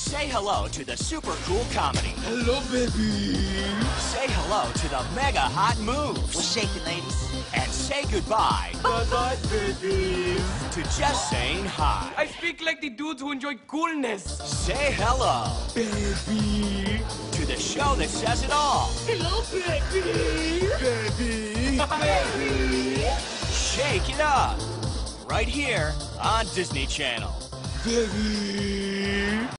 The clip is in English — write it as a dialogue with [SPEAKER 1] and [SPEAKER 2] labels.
[SPEAKER 1] Say hello to the super cool comedy.
[SPEAKER 2] Hello, baby.
[SPEAKER 1] Say hello to the mega hot moves.
[SPEAKER 3] We're shaking, ladies.
[SPEAKER 1] And say goodbye
[SPEAKER 2] Bye-bye, baby.
[SPEAKER 1] to just saying hi.
[SPEAKER 4] I speak like the dudes who enjoy coolness.
[SPEAKER 1] Say hello
[SPEAKER 2] Baby.
[SPEAKER 1] to the show that says it all.
[SPEAKER 2] Hello, baby. Baby.
[SPEAKER 1] Baby. Shake it up. Right here on Disney Channel.
[SPEAKER 2] Baby.